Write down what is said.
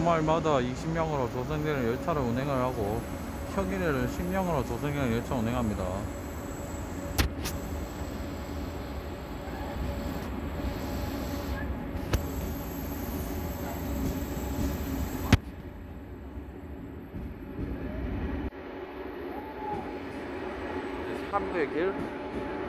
주말마다 20명으로 조성되는 열차를 운행을 하고 평일에는 10명으로 조성되는 열차 운행합니다. 삼부의 길